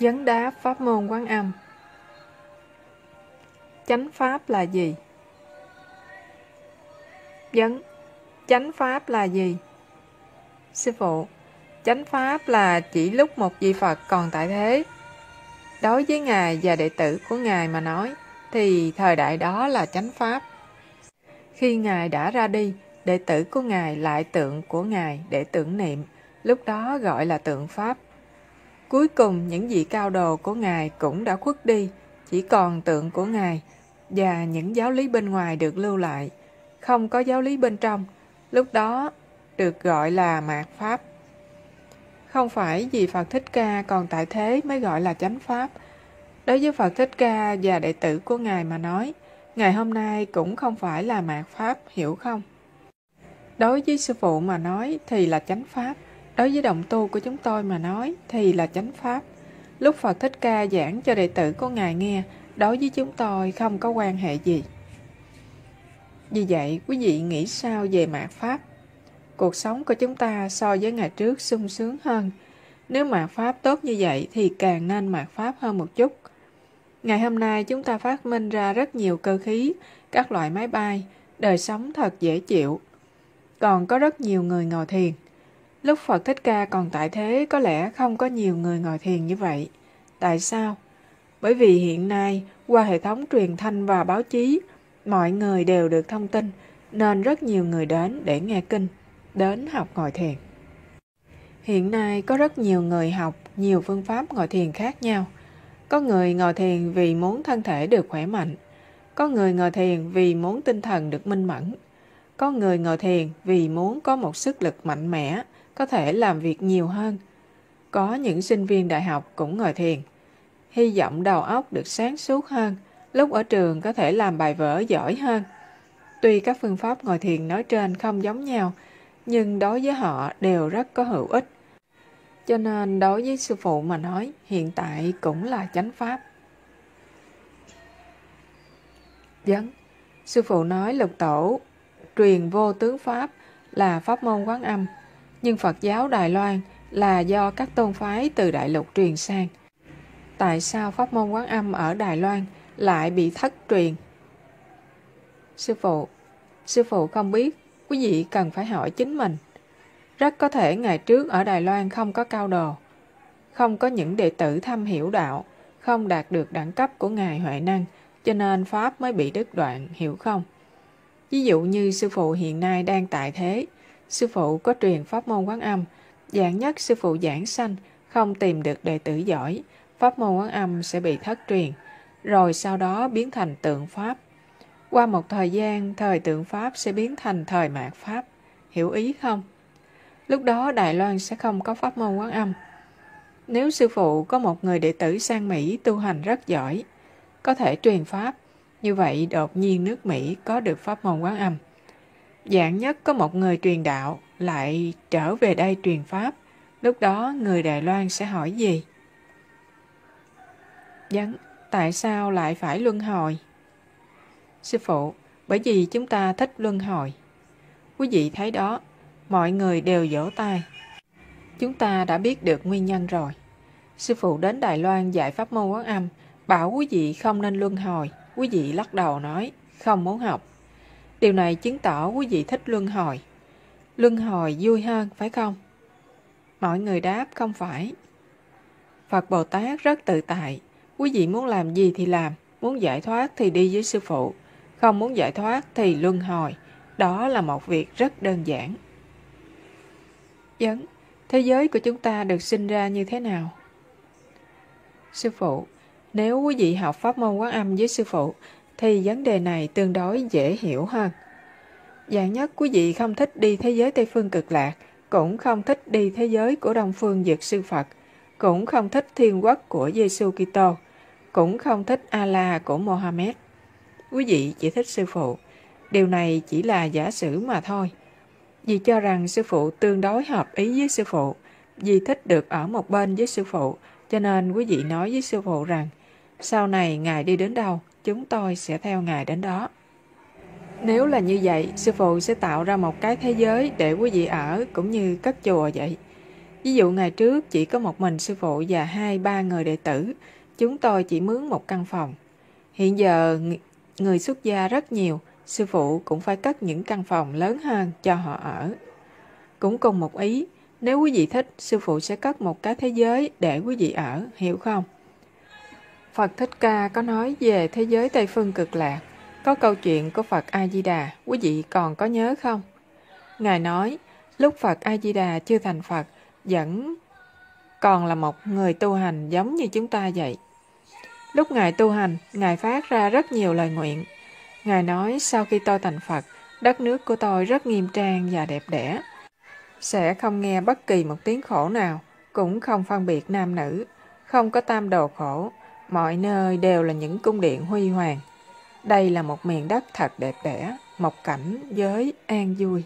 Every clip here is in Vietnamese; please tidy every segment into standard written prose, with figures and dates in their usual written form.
Vấn đáp pháp môn Quán Âm. Chánh pháp là gì? Vấn: chánh pháp là gì? Sư phụ: chánh pháp là chỉ lúc một vị Phật còn tại thế. Đối với Ngài và đệ tử của Ngài mà nói, thì thời đại đó là chánh pháp. Khi Ngài đã ra đi, đệ tử của Ngài lại tượng của Ngài để tưởng niệm, lúc đó gọi là tượng pháp. Cuối cùng những vị cao đồ của Ngài cũng đã khuất đi, chỉ còn tượng của Ngài và những giáo lý bên ngoài được lưu lại, không có giáo lý bên trong, lúc đó được gọi là mạt pháp. Không phải vì Phật Thích Ca còn tại thế mới gọi là chánh pháp. Đối với Phật Thích Ca và đệ tử của Ngài mà nói, ngày hôm nay cũng không phải là mạt pháp, hiểu không? Đối với sư phụ mà nói thì là chánh pháp. Đối với đồng tu của chúng tôi mà nói thì là chánh pháp. Lúc Phật Thích Ca giảng cho đệ tử của Ngài nghe, đối với chúng tôi không có quan hệ gì. Vì vậy, quý vị nghĩ sao về mạt pháp? Cuộc sống của chúng ta so với ngày trước sung sướng hơn. Nếu mạt pháp tốt như vậy thì càng nên mạt pháp hơn một chút. Ngày hôm nay chúng ta phát minh ra rất nhiều cơ khí, các loại máy bay, đời sống thật dễ chịu. Còn có rất nhiều người ngồi thiền. Lúc Phật Thích Ca còn tại thế có lẽ không có nhiều người ngồi thiền như vậy. Tại sao? Bởi vì hiện nay, qua hệ thống truyền thanh và báo chí, mọi người đều được thông tin, nên rất nhiều người đến để nghe kinh, đến học ngồi thiền. Hiện nay có rất nhiều người học nhiều phương pháp ngồi thiền khác nhau. Có người ngồi thiền vì muốn thân thể được khỏe mạnh. Có người ngồi thiền vì muốn tinh thần được minh mẫn. Có người ngồi thiền vì muốn có một sức lực mạnh mẽ, có thể làm việc nhiều hơn. Có những sinh viên đại học cũng ngồi thiền. Hy vọng đầu óc được sáng suốt hơn, lúc ở trường có thể làm bài vở giỏi hơn. Tuy các phương pháp ngồi thiền nói trên không giống nhau, nhưng đối với họ đều rất có hữu ích. Cho nên đối với sư phụ mà nói, hiện tại cũng là chánh pháp. Vấn: sư phụ nói Lục Tổ truyền vô tướng pháp là pháp môn Quán Âm, nhưng Phật giáo Đài Loan là do các tôn phái từ đại lục truyền sang. Tại sao pháp môn Quán Âm ở Đài Loan lại bị thất truyền? Sư phụ không biết, quý vị cần phải hỏi chính mình. Rất có thể ngày trước ở Đài Loan không có cao đồ, không có những đệ tử thâm hiểu đạo, không đạt được đẳng cấp của Ngài Huệ Năng, cho nên pháp mới bị đứt đoạn, hiểu không? Ví dụ như sư phụ hiện nay đang tại thế, sư phụ có truyền pháp môn Quán Âm, dạng nhất sư phụ giảng sanh, không tìm được đệ tử giỏi, pháp môn Quán Âm sẽ bị thất truyền, rồi sau đó biến thành tượng pháp. Qua một thời gian, thời tượng pháp sẽ biến thành thời mạt pháp, hiểu ý không? Lúc đó Đài Loan sẽ không có pháp môn Quán Âm. Nếu sư phụ có một người đệ tử sang Mỹ tu hành rất giỏi, có thể truyền pháp, như vậy đột nhiên nước Mỹ có được pháp môn Quán Âm. Dạng nhất có một người truyền đạo lại trở về đây truyền pháp, lúc đó người Đài Loan sẽ hỏi gì? Vấn: tại sao lại phải luân hồi? Sư phụ: bởi vì chúng ta thích luân hồi. Quý vị thấy đó, mọi người đều vỗ tay. Chúng ta đã biết được nguyên nhân rồi. Sư phụ đến Đài Loan dạy pháp môn Quán Âm, bảo quý vị không nên luân hồi. Quý vị lắc đầu nói, không muốn học. Điều này chứng tỏ quý vị thích luân hồi. Luân hồi vui hơn, phải không? Mọi người đáp, không phải. Phật Bồ Tát rất tự tại. Quý vị muốn làm gì thì làm, muốn giải thoát thì đi với sư phụ, không muốn giải thoát thì luân hồi. Đó là một việc rất đơn giản. Vấn: thế giới của chúng ta được sinh ra như thế nào? Sư phụ: nếu quý vị học pháp môn Quán Âm với sư phụ thì vấn đề này tương đối dễ hiểu hơn. Dạng nhất quý vị không thích đi thế giới Tây Phương Cực Lạc, cũng không thích đi thế giới của Đông Phương Dược Sư Phật, cũng không thích Thiên Quốc của Giêsu Kitô, cũng không thích Allah của Mohammed. Quý vị chỉ thích sư phụ. Điều này chỉ là giả sử mà thôi. Vì cho rằng sư phụ tương đối hợp ý với sư phụ, vì thích được ở một bên với sư phụ, cho nên quý vị nói với sư phụ rằng sau này Ngài đi đến đâu, chúng tôi sẽ theo Ngài đến đó. Nếu là như vậy, sư phụ sẽ tạo ra một cái thế giới để quý vị ở, cũng như cất chùa vậy. Ví dụ ngày trước chỉ có một mình sư phụ và 2-3 người đệ tử, chúng tôi chỉ mướn một căn phòng. Hiện giờ người xuất gia rất nhiều, sư phụ cũng phải cất những căn phòng lớn hơn cho họ ở. Cũng cùng một ý, nếu quý vị thích, sư phụ sẽ cất một cái thế giới để quý vị ở, hiểu không? Phật Thích Ca có nói về thế giới Tây Phương Cực Lạc, có câu chuyện của Phật A-di-đà, quý vị còn có nhớ không? Ngài nói, lúc Phật A-di-đà chưa thành Phật, vẫn còn là một người tu hành giống như chúng ta vậy. Lúc Ngài tu hành, Ngài phát ra rất nhiều lời nguyện. Ngài nói, sau khi tôi thành Phật, đất nước của tôi rất nghiêm trang và đẹp đẽ. Sẽ không nghe bất kỳ một tiếng khổ nào, cũng không phân biệt nam nữ, không có tam đồ khổ, mọi nơi đều là những cung điện huy hoàng. Đây là một miền đất thật đẹp đẽ, một cảnh giới an vui.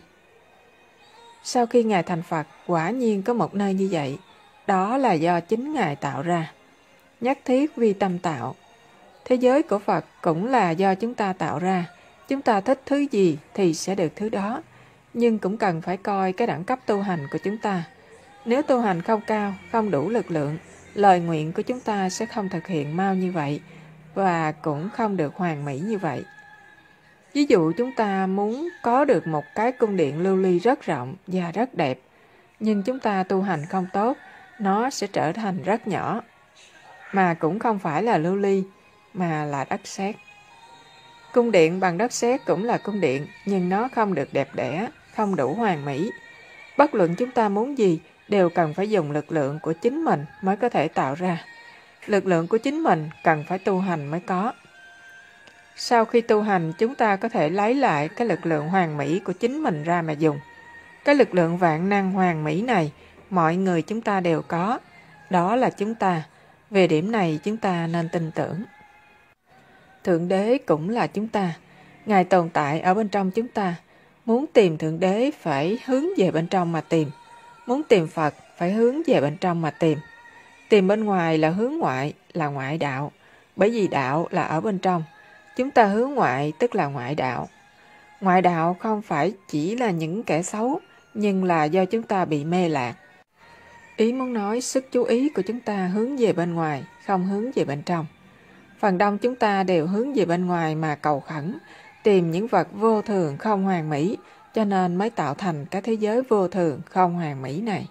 Sau khi Ngài thành Phật, quả nhiên có một nơi như vậy, đó là do chính Ngài tạo ra. Nhất thiết vi tâm tạo. Thế giới của Phật cũng là do chúng ta tạo ra. Chúng ta thích thứ gì thì sẽ được thứ đó. Nhưng cũng cần phải coi cái đẳng cấp tu hành của chúng ta. Nếu tu hành không cao, không đủ lực lượng, lời nguyện của chúng ta sẽ không thực hiện mau như vậy và cũng không được hoàn mỹ như vậy. Ví dụ chúng ta muốn có được một cái cung điện lưu ly rất rộng và rất đẹp, nhưng chúng ta tu hành không tốt, nó sẽ trở thành rất nhỏ. Mà cũng không phải là lưu ly, mà là đất sét. Cung điện bằng đất sét cũng là cung điện, nhưng nó không được đẹp đẽ, không đủ hoàn mỹ. Bất luận chúng ta muốn gì, đều cần phải dùng lực lượng của chính mình mới có thể tạo ra. Lực lượng của chính mình cần phải tu hành mới có. Sau khi tu hành, chúng ta có thể lấy lại cái lực lượng hoàn mỹ của chính mình ra mà dùng. Cái lực lượng vạn năng hoàn mỹ này, mọi người chúng ta đều có. Đó là chúng ta. Về điểm này chúng ta nên tin tưởng. Thượng Đế cũng là chúng ta. Ngài tồn tại ở bên trong chúng ta. Muốn tìm Thượng Đế phải hướng về bên trong mà tìm. Muốn tìm Phật phải hướng về bên trong mà tìm. Tìm bên ngoài là hướng ngoại, là ngoại đạo. Bởi vì đạo là ở bên trong. Chúng ta hướng ngoại tức là ngoại đạo. Ngoại đạo không phải chỉ là những kẻ xấu, nhưng là do chúng ta bị mê lạc. Ý muốn nói sức chú ý của chúng ta hướng về bên ngoài, không hướng về bên trong. Phần đông chúng ta đều hướng về bên ngoài mà cầu khẩn, tìm những vật vô thường không hoàn mỹ, cho nên mới tạo thành cái thế giới vô thường không hoàn mỹ này.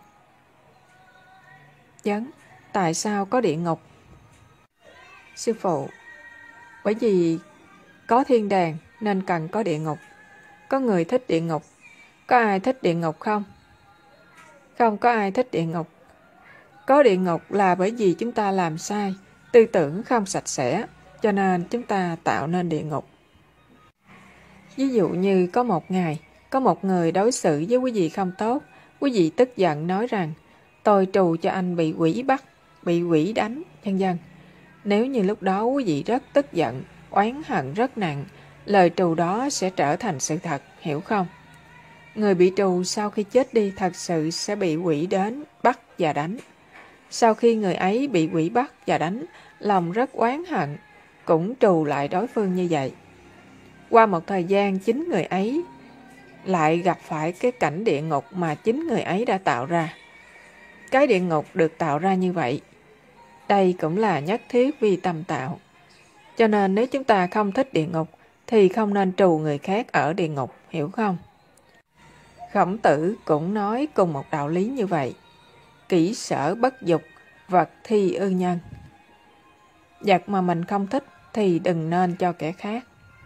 Tại sao có địa ngục? Sư phụ, bởi vì có thiên đàng nên cần có địa ngục. Có người thích địa ngục. Có ai thích địa ngục không? Không có ai thích địa ngục. Có địa ngục là bởi vì chúng ta làm sai, tư tưởng không sạch sẽ, cho nên chúng ta tạo nên địa ngục. Ví dụ như có một ngày, có một người đối xử với quý vị không tốt, quý vị tức giận nói rằng, tôi trù cho anh bị quỷ bắt, bị quỷ đánh, vân vân. Nếu như lúc đó quý vị rất tức giận, oán hận rất nặng, lời trù đó sẽ trở thành sự thật, hiểu không? Người bị trù sau khi chết đi thật sự sẽ bị quỷ đến, bắt và đánh. Sau khi người ấy bị quỷ bắt và đánh, lòng rất oán hận, cũng trù lại đối phương như vậy. Qua một thời gian, chính người ấy lại gặp phải cái cảnh địa ngục mà chính người ấy đã tạo ra. Cái địa ngục được tạo ra như vậy. Đây cũng là nhất thiết vi tâm tạo. Cho nên nếu chúng ta không thích địa ngục, thì không nên trù người khác ở địa ngục, hiểu không? Khổng Tử cũng nói cùng một đạo lý như vậy. Kỹ sở bất dục, vật thi ư nhân. Vật mà mình không thích thì đừng nên cho kẻ khác.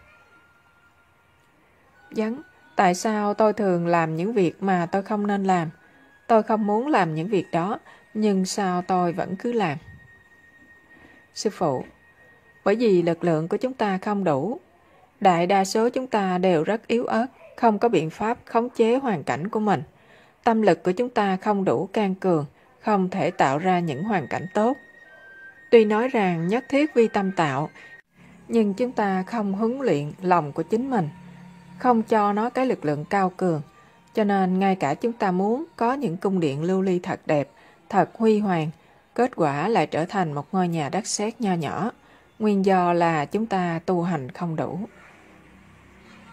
Tại sao tôi thường làm những việc mà tôi không nên làm? Tôi không muốn làm những việc đó, nhưng sao tôi vẫn cứ làm? Sư phụ, bởi vì lực lượng của chúng ta không đủ. Đại đa số chúng ta đều rất yếu ớt, không có biện pháp khống chế hoàn cảnh của mình. Tâm lực của chúng ta không đủ can cường, không thể tạo ra những hoàn cảnh tốt. Tuy nói rằng nhất thiết vi tâm tạo, nhưng chúng ta không huấn luyện lòng của chính mình, không cho nó cái lực lượng cao cường. Cho nên ngay cả chúng ta muốn có những cung điện lưu ly thật đẹp, thật huy hoàng, kết quả lại trở thành một ngôi nhà đất sét nho nhỏ. Nguyên do là chúng ta tu hành không đủ.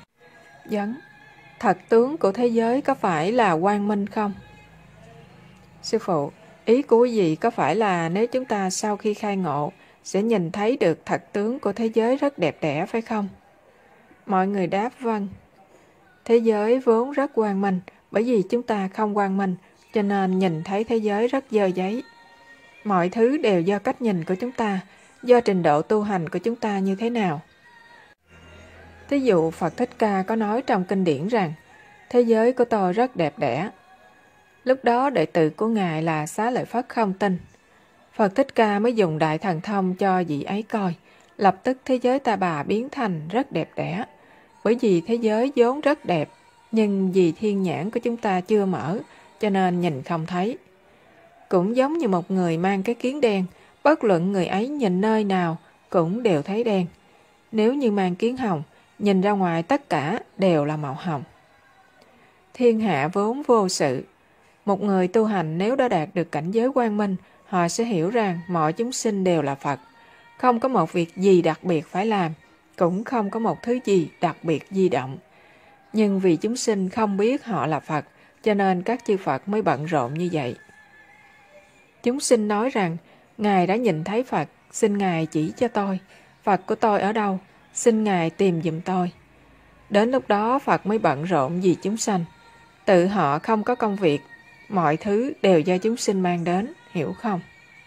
Thật tướng của thế giới có phải là quang minh không? Sư phụ, ý của quý vị có phải là nếu chúng ta sau khi khai ngộ sẽ nhìn thấy được thật tướng của thế giới rất đẹp đẽ phải không? Mọi người đáp vâng. Thế giới vốn rất quang minh, bởi vì chúng ta không quang minh, cho nên nhìn thấy thế giới rất dơ giấy. Mọi thứ đều do cách nhìn của chúng ta, do trình độ tu hành của chúng ta như thế nào. Thí dụ Phật Thích Ca có nói trong kinh điển rằng, thế giới của tôi rất đẹp đẽ. Lúc đó đệ tử của Ngài là Xá Lợi Phất không tin. Phật Thích Ca mới dùng đại thần thông cho vị ấy coi, lập tức thế giới Ta Bà biến thành rất đẹp đẽ. Bởi vì thế giới vốn rất đẹp, nhưng vì thiên nhãn của chúng ta chưa mở, cho nên nhìn không thấy. Cũng giống như một người mang cái kiến đen, bất luận người ấy nhìn nơi nào cũng đều thấy đen. Nếu như mang kiến hồng, nhìn ra ngoài tất cả đều là màu hồng. Thiên hạ vốn vô sự. Một người tu hành nếu đã đạt được cảnh giới quang minh, họ sẽ hiểu rằng mọi chúng sinh đều là Phật. Không có một việc gì đặc biệt phải làm, cũng không có một thứ gì đặc biệt di động. Nhưng vì chúng sinh không biết họ là Phật, cho nên các chư Phật mới bận rộn như vậy. Chúng sinh nói rằng, Ngài đã nhìn thấy Phật, xin Ngài chỉ cho tôi. Phật của tôi ở đâu? Xin Ngài tìm giùm tôi. Đến lúc đó Phật mới bận rộn vì chúng sanh. Tự họ không có công việc, mọi thứ đều do chúng sinh mang đến, hiểu không?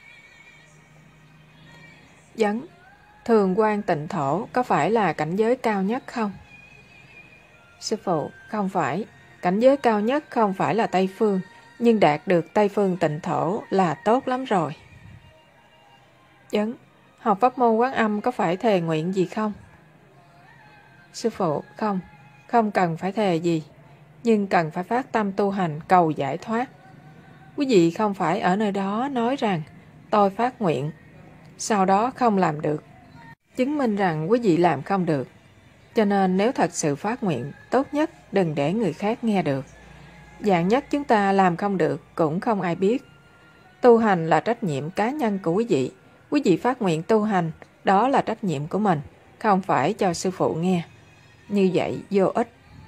Vấn: Thường quan tịnh thổ có phải là cảnh giới cao nhất không? Sư phụ, không phải. Cảnh giới cao nhất không phải là Tây Phương, nhưng đạt được Tây Phương tịnh thổ là tốt lắm rồi. Vấn: Học pháp môn Quán Âm có phải thề nguyện gì không? Sư phụ, không cần phải thề gì, nhưng cần phải phát tâm tu hành cầu giải thoát. Quý vị không phải ở nơi đó nói rằng tôi phát nguyện, sau đó không làm được, chứng minh rằng quý vị làm không được. Cho nên nếu thật sự phát nguyện, tốt nhất đừng để người khác nghe được. Vạn nhất chúng ta làm không được cũng không ai biết. Tu hành là trách nhiệm cá nhân của quý vị. Quý vị phát nguyện tu hành, đó là trách nhiệm của mình, không phải cho sư phụ nghe. Như vậy vô ích.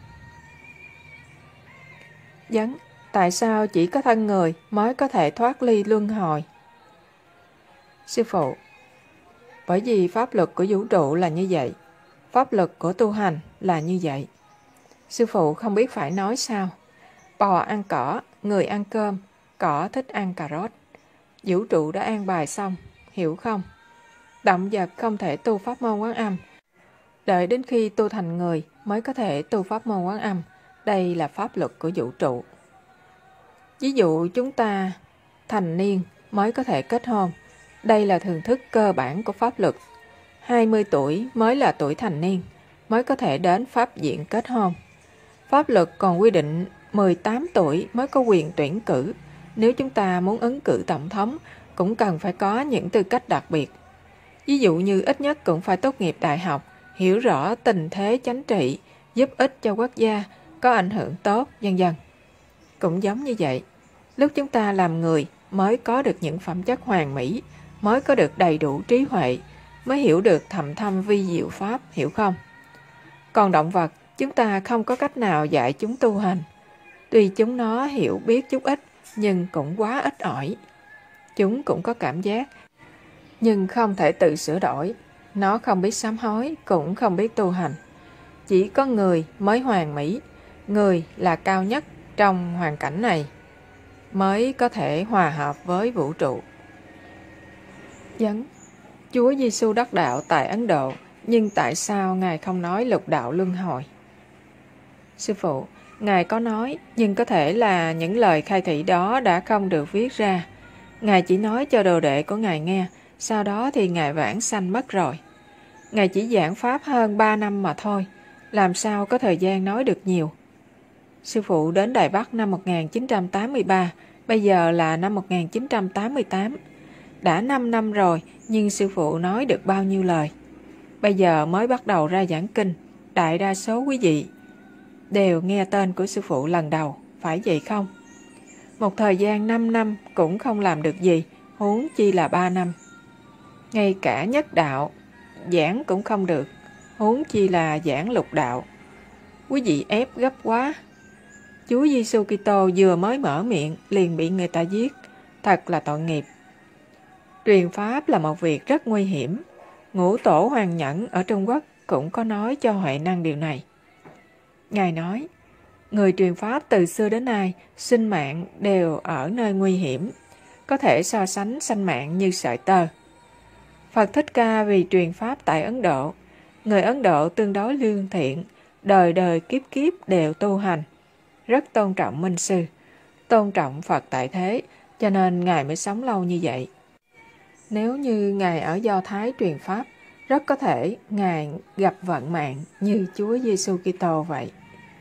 Vấn: Tại sao chỉ có thân người mới có thể thoát ly luân hồi? Sư phụ, bởi vì pháp luật của vũ trụ là như vậy, pháp luật của tu hành là như vậy. Sư phụ không biết phải nói sao. Bò ăn cỏ, người ăn cơm, cỏ thích ăn cà rốt. Vũ trụ đã an bài xong, hiểu không? Động vật không thể tu pháp môn Quán Âm. Đợi đến khi tu thành người mới có thể tu pháp môn Quán Âm. Đây là pháp luật của vũ trụ. Ví dụ chúng ta thành niên mới có thể kết hôn. Đây là thường thức cơ bản của pháp luật. 20 tuổi mới là tuổi thành niên, mới có thể đến pháp viện kết hôn. Pháp luật còn quy định 18 tuổi mới có quyền tuyển cử. Nếu chúng ta muốn ứng cử tổng thống, cũng cần phải có những tư cách đặc biệt. Ví dụ như ít nhất cũng phải tốt nghiệp đại học, hiểu rõ tình thế chính trị, giúp ích cho quốc gia, có ảnh hưởng tốt, vân vân. Cũng giống như vậy, lúc chúng ta làm người mới có được những phẩm chất hoàn mỹ, mới có được đầy đủ trí huệ, mới hiểu được thầm thâm vi diệu pháp, hiểu không? Còn động vật, chúng ta không có cách nào dạy chúng tu hành. Tuy chúng nó hiểu biết chút ít, nhưng cũng quá ít ỏi. Chúng cũng có cảm giác, nhưng không thể tự sửa đổi. Nó không biết sám hối, cũng không biết tu hành. Chỉ có người mới hoàn mỹ, người là cao nhất trong hoàn cảnh này, mới có thể hòa hợp với vũ trụ. Vấn: Chúa Giêsu đắc đạo tại Ấn Độ, nhưng tại sao Ngài không nói lục đạo luân hồi? Sư phụ, Ngài có nói, nhưng có thể là những lời khai thị đó đã không được viết ra. Ngài chỉ nói cho đồ đệ của Ngài nghe, sau đó thì Ngài vãng sanh mất rồi. Ngài chỉ giảng pháp hơn 3 năm mà thôi, làm sao có thời gian nói được nhiều. Sư phụ đến Đài Bắc năm 1983, bây giờ là năm 1988. Đã 5 năm rồi, nhưng sư phụ nói được bao nhiêu lời. Bây giờ mới bắt đầu ra giảng kinh, đại đa số quý vị đều nghe tên của sư phụ lần đầu, phải vậy không? Một thời gian 5 năm cũng không làm được gì, huống chi là 3 năm. Ngay cả nhất đạo, giảng cũng không được, huống chi là giảng lục đạo. Quý vị ép gấp quá. Chúa Giêsu Kitô vừa mới mở miệng liền bị người ta giết, thật là tội nghiệp. Truyền pháp là một việc rất nguy hiểm. Ngũ tổ Hoàng Nhẫn ở Trung Quốc cũng có nói cho Huệ Năng điều này. Ngài nói, người truyền pháp từ xưa đến nay, sinh mạng đều ở nơi nguy hiểm, có thể so sánh sanh mạng như sợi tơ. Phật Thích Ca vì truyền pháp tại Ấn Độ, người Ấn Độ tương đối lương thiện, đời đời kiếp kiếp đều tu hành, rất tôn trọng minh sư, tôn trọng Phật tại thế, cho nên Ngài mới sống lâu như vậy. Nếu như Ngài ở Do Thái truyền pháp, rất có thể Ngài gặp vận mạng như Chúa Giêsu Kitô vậy.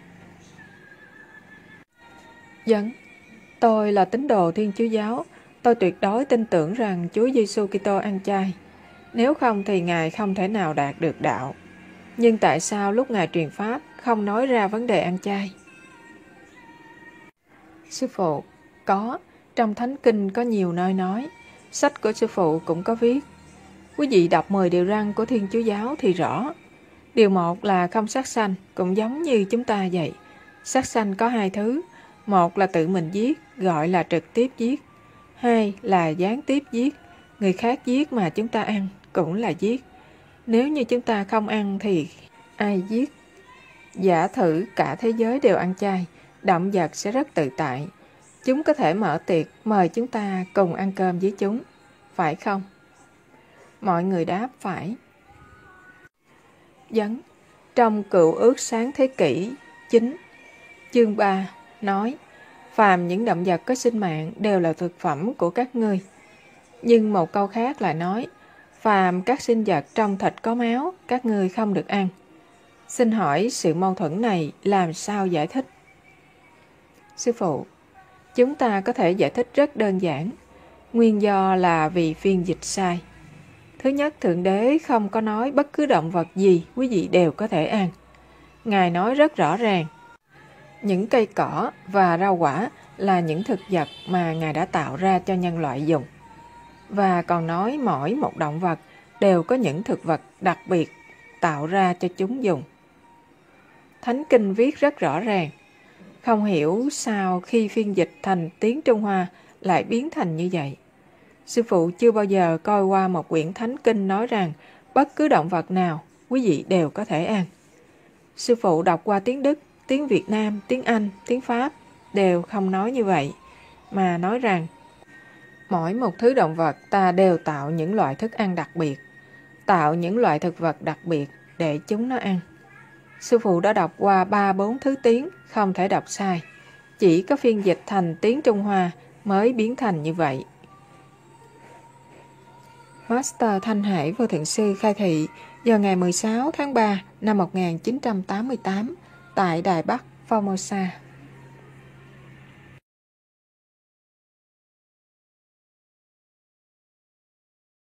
Dẫn, tôi là tín đồ Thiên Chúa giáo, tôi tuyệt đối tin tưởng rằng Chúa Giêsu Kitô ăn chay. Nếu không thì Ngài không thể nào đạt được đạo. Nhưng tại sao lúc Ngài truyền pháp không nói ra vấn đề ăn chay? Sư phụ, có, trong Thánh Kinh có nhiều nơi nói, sách của sư phụ cũng có viết. Quý vị đọc 10 điều răn của Thiên Chúa giáo thì rõ. Điều 1 là không sát sanh, cũng giống như chúng ta vậy. Sát sanh có 2 thứ, một là tự mình giết, gọi là trực tiếp giết. 2 là gián tiếp giết, người khác giết mà chúng ta ăn cũng là giết. Nếu như chúng ta không ăn thì ai giết? Giả thử cả thế giới đều ăn chay, động vật sẽ rất tự tại. Chúng có thể mở tiệc mời chúng ta cùng ăn cơm với chúng, phải không? Mọi người đáp phải. Dẫn, trong Cựu Ước Sáng Thế Kỷ 9, chương 3 nói, phàm những động vật có sinh mạng đều là thực phẩm của các ngươi. Nhưng một câu khác lại nói, phàm các sinh vật trong thịt có máu, các ngươi không được ăn. Xin hỏi sự mâu thuẫn này làm sao giải thích? Sư phụ, chúng ta có thể giải thích rất đơn giản. Nguyên do là vì phiên dịch sai. Thứ nhất, Thượng Đế không có nói bất cứ động vật gì quý vị đều có thể ăn. Ngài nói rất rõ ràng, những cây cỏ và rau quả là những thực vật mà Ngài đã tạo ra cho nhân loại dùng. Và còn nói mỗi một động vật đều có những thực vật đặc biệt tạo ra cho chúng dùng. Thánh Kinh viết rất rõ ràng. Không hiểu sao khi phiên dịch thành tiếng Trung Hoa lại biến thành như vậy. Sư phụ chưa bao giờ coi qua một quyển Thánh Kinh nói rằng bất cứ động vật nào quý vị đều có thể ăn. Sư phụ đọc qua tiếng Đức, tiếng Việt Nam, tiếng Anh, tiếng Pháp đều không nói như vậy, mà nói rằng mỗi một thứ động vật ta đều tạo những loại thức ăn đặc biệt, tạo những loại thực vật đặc biệt để chúng nó ăn. Sư phụ đã đọc qua 3-4 thứ tiếng, không thể đọc sai. Chỉ có phiên dịch thành tiếng Trung Hoa mới biến thành như vậy. Master Thanh Hải Vô Thượng Sư khai thị vào ngày 16 tháng 3 năm 1988 tại Đài Bắc, Formosa.